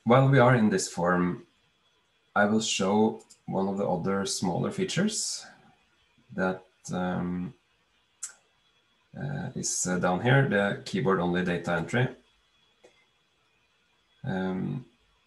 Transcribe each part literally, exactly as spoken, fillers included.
while we are in this form, I will show one of the other smaller features that um, uh, is uh, down here, the keyboard-only data entry. Um,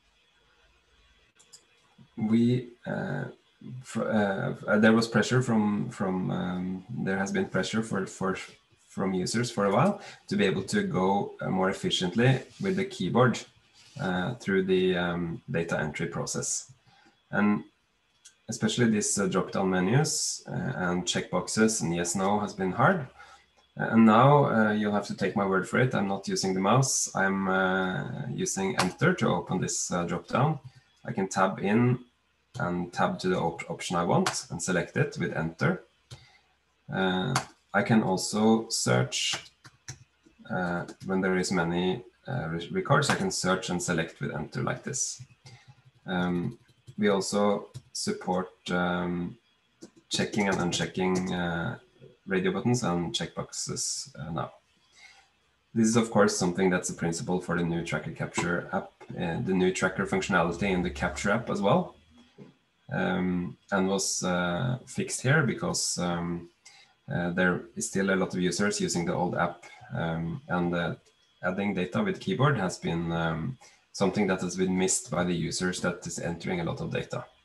we uh, uh, there was pressure from from um, there has been pressure for for from users for a while to be able to go uh, more efficiently with the keyboard uh, through the um, data entry process, and especially these uh, drop-down menus uh, and checkboxes and yes no has been hard. And now uh, you'll have to take my word for it. I'm not using the mouse. I'm uh, using Enter to open this uh, drop-down. I can tab in and tab to the op option I want and select it with Enter. Uh, I can also search uh, when there is many uh, records. I can search and select with Enter like this. Um, we also support um, checking and unchecking uh, radio buttons and checkboxes uh, now. This is of course something that's a principle for the new Tracker Capture app, uh, the new tracker functionality in the Capture app as well, um, and was uh, fixed here because um, uh, there is still a lot of users using the old app, um, and uh, adding data with keyboard has been um, something that has been missed by the users that is entering a lot of data.